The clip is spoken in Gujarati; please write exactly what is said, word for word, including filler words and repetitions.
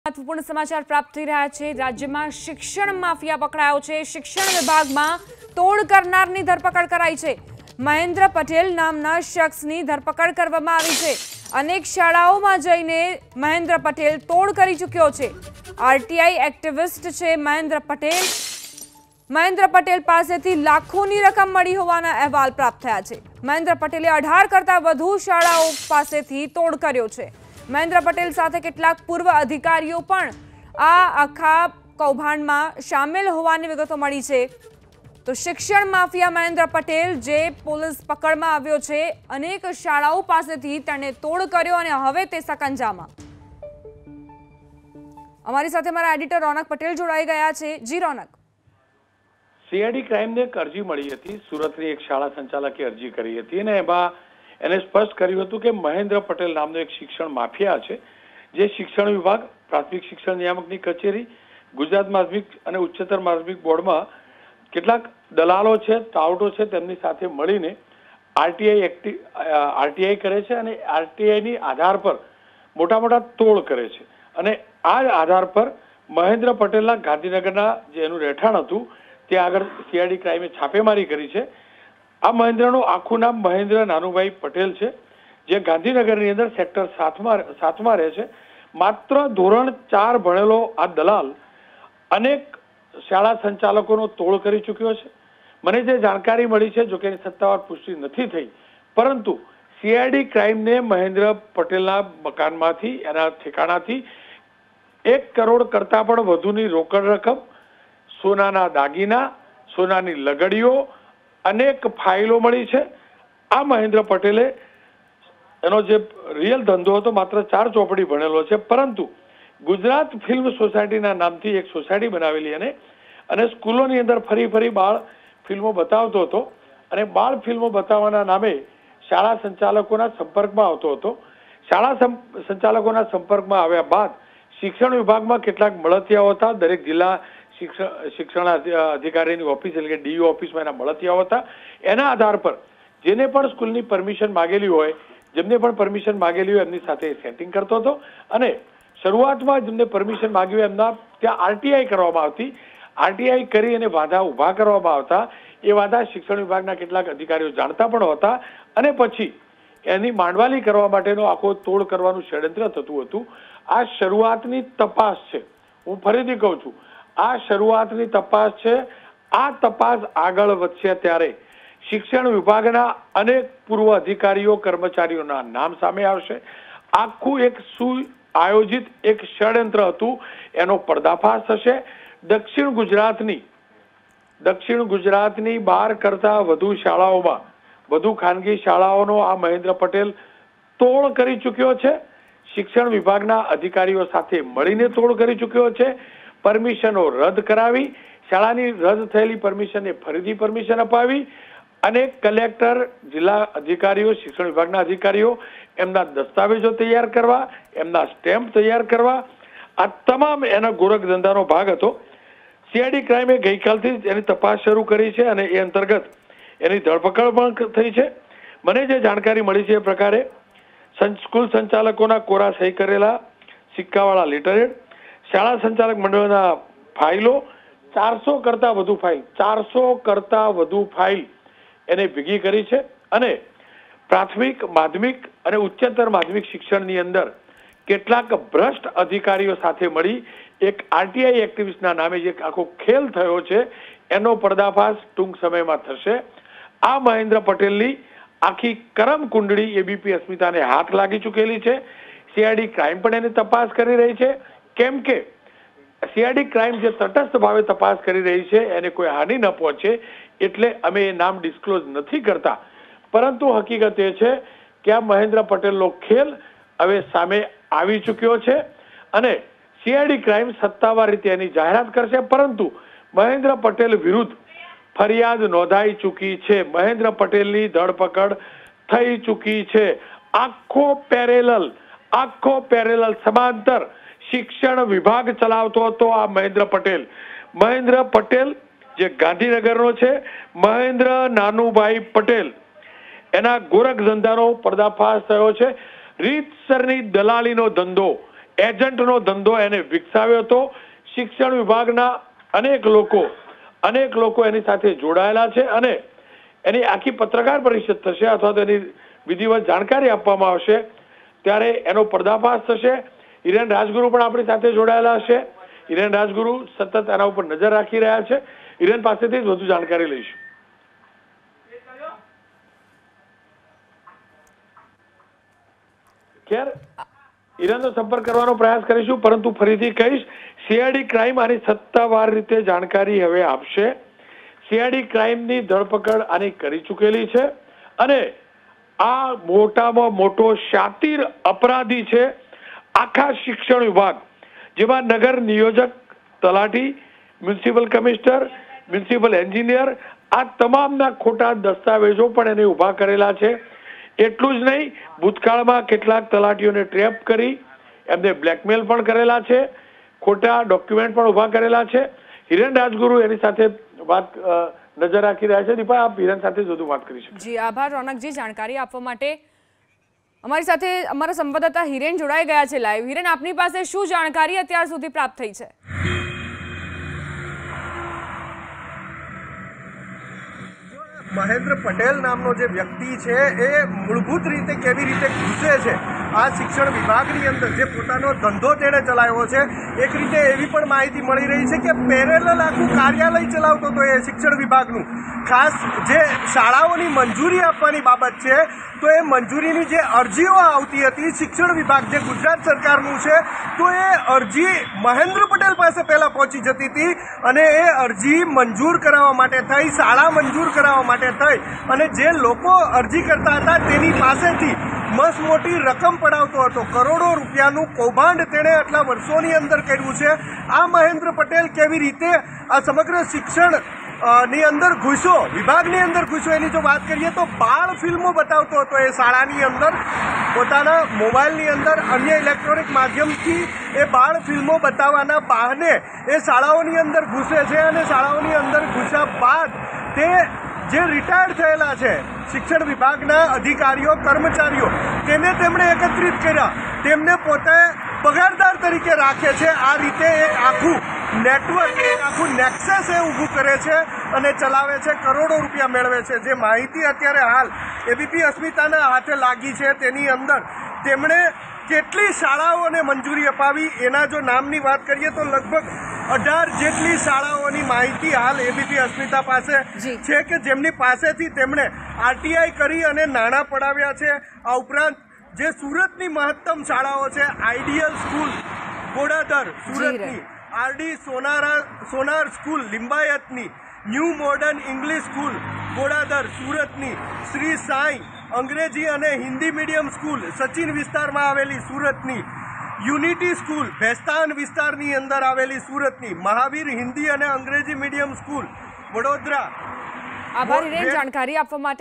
महत्वपूर्ण समाचार प्राप्त થઈ રહ્યા છે। રાજ્યમાં શિક્ષણ માફિયા પકડાયો છે। શિક્ષણ વિભાગમાં તોડ કરનારની ધરપકડ કરાઈ છે। મહેન્દ્ર પટેલ નામના શખ્સની ધરપકડ કરવામાં આવી છે। અનેક શાળાઓમાં જઈને મહેન્દ્ર પટેલ તોડ કરી ચૂક્યો છે। આરટીઆઈ એક્ટિવિસ્ટ છે મહેન્દ્ર પટેલ। મહેન્દ્ર પટેલ પાસેથી લાખોની રકમ મળી હોવાના અહેવાલ પ્રાપ્ત થયા છે। મહેન્દ્ર પટેલે અઢાર કરતા વધુ શાળાઓ પાસેથી તોડ કર્યો છે। મહેન્દ્ર પટેલ સાથે કેટલાક પૂર્વ અધિકારીઓ પણ આ આખા કૌભાંડમાં સામેલ હોવાની વિગતો મળી છે। તો શિક્ષણ માફિયા મહેન્દ્ર પટેલ જે પોલીસ પકડમાં આવ્યો છે, અનેક શાળાઓ પાસેથી તેણે તોડ કર્યો અને હવે તે સકંજામાં। અમારી સાથે મારા એડિટર રોનક પટેલ જોડાઈ ગયા છે। જી રોનક, સીઆઈડી ક્રાઇમને એક અરજી મળી હતી। સુરતની એક શાળા સંચાલકે અરજી કરી હતી અને એમાં એને સ્પષ્ટ કર્યું હતું કે મહેન્દ્ર પટેલ નામનો એક શિક્ષણ માફિયા છે, જે શિક્ષણ વિભાગ, પ્રાથમિક શિક્ષણ નિયામકની કચેરી, ગુજરાત માધ્યમિક અને ઉચ્ચતર માધ્યમિક બોર્ડમાં કેટલાક દલાલો છે, ટાઉટો છે, તેમની સાથે મળીને આરટીઆઈ એક્ટિવ આરટીઆઈ કરે છે અને આરટીઆઈની આધાર પર મોટા મોટા તોડ કરે છે। અને આ આધાર પર મહેન્દ્ર પટેલના ગાંધીનગરના જે એનું રહેઠાણ હતું ત્યાં આગળ સીઆઈડી ક્રાઇમે છાપેમારી કરી છે। આ મહેન્દ્રનું આખું નામ મહેન્દ્ર નાનુભાઈ પટેલ છે, જે ગાંધીનગરની અંદર સેક્ટર સાતમાં સાતમાં રહે છે। માત્ર ધોરણ ચાર ભણેલો આ દલાલ અનેક શાળા સંચાલકોનો તોડ કરી ચૂક્યો છે। મને જે જાણકારી મળી છે, જોકે એની સત્તાવાર પુષ્ટિ નથી થઈ, પરંતુ સીઆઈડી ક્રાઇમને મહેન્દ્ર પટેલના મકાનમાંથી, એના ઠેકાણાથી એક કરોડ કરતાં પણ વધુની રોકડ રકમ, સોનાના દાગીના, સોનાની લગડીઓ, અનેક ફાઇલો મળી છે। આ મહેન્દ્ર પટેલે એનો જે રિયલ ધંધો હતો માત્ર ચાર ચોપડી ભણેલો છે, પરંતુ ગુજરાત ફિલ્મ સોસાયટીના નામથી એક સોસાયટી બનાવેલી અને અને સ્કૂલોની અંદર ફરી ફરી બાળ ફિલ્મો બતાવતો હતો અને બાળ ફિલ્મો બતાવવાના નામે શાળા સંચાલકોના સંપર્કમાં આવતો હતો। શાળા સંચાલકોના સંપર્કમાં આવ્યા બાદ શિક્ષણ વિભાગમાં કેટલાક મળતિયાઓ હતા। દરેક જિલ્લા શિક્ષણ શિક્ષણ અધિકારીની ઓફિસ એટલે કે ડીઓ ઓફિસમાં એના મળતિયાઓ હતા। એના આધાર પર જેને પણ સ્કૂલની પરમિશન માગેલી હોય, જેમને પણ પરમિશન માગેલી હોય, એમની સાથે સેટિંગ કરતો હતો અને શરૂઆતમાં જેમને પરમિશન માગી હોય એમના ત્યાં આરટીઆઈ કરવામાં આવતી। આરટીઆઈ કરી અને વાંધા ઊભા કરવામાં આવતા। એ વાંધા શિક્ષણ વિભાગના કેટલાક અધિકારીઓ જાણતા પણ હતા અને પછી એની માંડવાલી કરવા માટેનો આખો તોડ કરવાનું ષડયંત્ર થતું હતું। આ શરૂઆતની તપાસ છે, હું ફરીથી કહું છું, આ શરૂઆતની તપાસ છે। આ તપાસ આગળ વધશે ત્યારે શિક્ષણ વિભાગના અનેક પૂર્વ અધિકારીઓ, કર્મચારીઓના નામ સામે આવશે। આખું એક સુઆયોજિત એક ષડયંત્ર હતું, એનો પર્દાફાશ થશે। દક્ષિણ ગુજરાતની દક્ષિણ ગુજરાતની બાર કરતા વધુ શાળાઓમાં, વધુ ખાનગી શાળાઓનો આ મહેન્દ્ર પટેલ તોડ કરી ચૂક્યો છે। શિક્ષણ વિભાગના અધિકારીઓ સાથે મળીને તોડ કરી ચૂક્યો છે। પરમિશનો રદ કરાવી, શાળાની રદ થયેલી પરમિશનને ફરીથી પરમિશન અપાવી અને કલેક્ટર, જિલ્લા અધિકારીઓ, શિક્ષણ વિભાગના અધિકારીઓ એમના દસ્તાવેજો તૈયાર કરવા, એમના સ્ટેમ્પ તૈયાર કરવા, આ તમામ એના ગોરખ ધંધાનો ભાગ હતો। સીઆઈડી ક્રાઇમે ગઈકાલથી જ એની તપાસ શરૂ કરી છે અને એ અંતર્ગત એની ધરપકડ પણ થઈ છે। મને જે જાણકારી મળી છે એ પ્રકારે સ્કૂલ સંચાલકોના કોરા સહી કરેલા સિક્કાવાળા લેટરહેડ, શાળા સંચાલક મંડળના ફાઇલો, ચારસો કરતા વધુ ફાઇલ ચારસો કરતા વધુ ફાઇલ એને ભેગી કરી છે અને પ્રાથમિક, માધ્યમિક અને ઉચ્ચતર માધ્યમિક શિક્ષણની અંદર કેટલાક ભ્રષ્ટ અધિકારીઓ સાથે મળી એક આરટીઆઈ એક્ટિવિસ્ટના નામે જે આખો ખેલ થયો છે એનો પર્દાફાશ ટૂંક સમયમાં થશે। આ મહેન્દ્ર પટેલની આખી કરમ કુંડળી એબીપી અસ્મિતાને હાથ લાગી ચૂકેલી છે। સીઆઈડી ક્રાઇમ પણ એની તપાસ કરી રહી છે, કેમ કે સીઆઈડી ક્રાઇમ જે તટસ્થ ભાવે તપાસ કરી રહી છે એને કોઈ હાનિ ન પહોંચે એટલે અમે એ નામ ડિસ્ક્લોઝ નથી કરતા, પરંતુ હકીકત એ છે કે આ મહેન્દ્ર પટેલનો ખેલ હવે સામે આવી ચૂક્યો છે અને સીઆઈડી ક્રાઇમ સત્તાવાર રીતે એની જાહેરાત કરશે, પરંતુ મહેન્દ્ર પટેલ વિરુદ્ધ ફરિયાદ નોંધાઈ ચૂકી છે। મહેન્દ્ર પટેલની ધરપકડ થઈ ચૂકી છે। આખો પેરેલલ આખો પેરેલલ સમાંતર શિક્ષણ વિભાગ ચલાવતો હતો આ મહેન્દ્ર પટેલ। મહેન્દ્ર પટેલ જે ગાંધીનગરનો છે, મહેન્દ્ર નાનુભાઈ પટેલ, એના ગોરખ ધંધાનો પર્દાફાશ થયો છે। રીતસરની દલાલીનો ધંધો એજન્ટનો ધંધો એને વિકસાવ્યો હતો. શિક્ષણ વિભાગના અનેક લોકો અનેક લોકો એની સાથે જોડાયેલા છે અને એની આખી પત્રકાર પરિષદ થશે અથવા તો એની વિધિવત જાણકારી આપવામાં આવશે ત્યારે એનો પર્દાફાશ થશે. હિરેન રાજગુરુ પણ આપણી સાથે જોડાયેલા હશે. હિરેન રાજગુરુ સતત એના ઉપર નજર રાખી રહ્યા છે. હિરેન પાસેથી જ વધુ જાણકારી લઈશું. ખેર હિરેનનો સંપર્ક કરવાનો પ્રયાસ કરીશું, પરંતુ ફરીથી કહીશ, સીઆઈડી ક્રાઇમ આની સત્તાવાર રીતે જાણકારી હવે આપશે. સીઆઈડી ક્રાઇમની ધરપકડ આની કરી ચૂકેલી છે અને આ મોટામાં મોટો શાતિર અપરાધી છે આખા શિક્ષણ વિભાગ, જેમાં નગર નિયોજક, તલાટી, મ્યુનિસિપલ કમિશનર, મ્યુનિસિપલ એન્જિનિયર, આ તમામના ખોટા દસ્તાવેજો પણ એને ઉભા કરેલા છે. એટલું જ નહીં, ભૂતકાળમાં કેટલાક તલાટીઓને ટ્રેપ કરી એમને બ્લેકમેલ પણ કરેલા છે, ખોટા ડોક્યુમેન્ટ પણ ઉભા કરેલા છે. હિરેન રાજગુરુ એની સાથે વાત નજર રાખી રહ્યા છે. દીપા, આપ હિરેન સાથે વધુ વાત કરી શકો. જી આભાર રોનકજી જાણકારી આપવા માટે. અમારી સાથે અમારા સંવાદદાતા હિરેન જોડાઈ ગયા છે લાઈવ. હિરેન, આપની પાસે શું જાણકારી અત્યાર સુધી પ્રાપ્ત થઈ છે? મહેન્દ્ર પટેલ નામનો જે વ્યક્તિ છે એ મૂળભૂત રીતે કેવી રીતે ઘૂસે છે આ શિક્ષણ વિભાગની અંદર, જે પોતાનો ધંધો તેણે ચલાવ્યો છે, એક રીતે એવી પણ માહિતી મળી રહી છે કે પેરેલલ આખું કાર્યાલય ચલાવતો હતો એ શિક્ષણ વિભાગનું. ખાસ જે શાળાઓની મંજૂરી આપવાની બાબત છે તો એ મંજૂરીની જે અરજીઓ આવતી હતી શિક્ષણ વિભાગ જે ગુજરાત સરકારનું છે, તો એ અરજી મહેન્દ્ર પટેલ પાસે પહેલાં પહોંચી જતી હતી અને એ અરજી મંજૂર કરાવવા માટે થઈ, શાળા મંજૂર કરાવવા માટે થઈ અને જે લોકો અરજી કરતા હતા તેની પાસેથી મસ્ત મોટી રકમ પડાવતો હતો. કરોડો રૂપિયાનું કૌભાંડ તેણે આટલા વર્ષોની અંદર કર્યું છે. આ મહેન્દ્ર પટેલ કેવી રીતે આ સમગ્ર શિક્ષણ ની અંદર ઘૂસ્યો, વિભાગની અંદર ઘૂસ્યો, એની જો વાત કરીએ તો બાળ ફિલ્મો બતાવતો હતો એ શાળાની અંદર. પોતાના મોબાઈલની અંદર અન્ય ઇલેક્ટ્રોનિક માધ્યમથી એ બાળ ફિલ્મો બતાવવાના બહાને એ શાળાઓની અંદર ઘૂસે છે અને શાળાઓની અંદર ઘૂસ્યા બાદ તે જે રિટાયર્ડ થયેલા છે શિક્ષણ વિભાગના અધિકારીઓ, કર્મચારીઓ, તેને તેમણે એકત્રિત કર્યા, તેમને પોતે પગારદાર તરીકે રાખે છે. આ રીતે એક આખું નેટવર્ક, એક આખું નેક્સસ એ ઊભું કરે છે અને ચલાવે છે, કરોડો રૂપિયા મેળવે છે. જે માહિતી અત્યારે હાલ એબીપી અસ્મિતાના હાથે લાગી છે તેની અંદર તેમણે કેટલી શાળાઓને મંજૂરી અપાવી એના જો નામની વાત કરીએ તો લગભગ અઢાર જેટલી શાળાઓની માહિતી હાલ એબીપી અસ્મિતા પાસે છે કે જેમની પાસેથી તેમણે આરટીઆઈ કરી અને નાણાં પડાવ્યા છે. આ ઉપરાંત જે સુરતની મહત્તમ શાળાઓ છે, આઈડિયલ સ્કૂલ ગોડાદર સુરતની, આરડી સોનારા સોનાર સ્કૂલ લિંબાયતની, new modern English school Godadar સુરતની, શ્રી સાંઈ અંગ્રેજી અને હિન્દી મીડિયમ સ્કૂલ સચિન વિસ્તારમાં આવેલી સુરતની, યુનિટી સ્કૂલ ભેસ્તાન વિસ્તારની અંદર આવેલી સુરતની, મહાવીર હિન્દી અને અંગ્રેજી મીડિયમ સ્કૂલ વડોદરા. આભાર હિરેન જાણકારી આપવા માટે.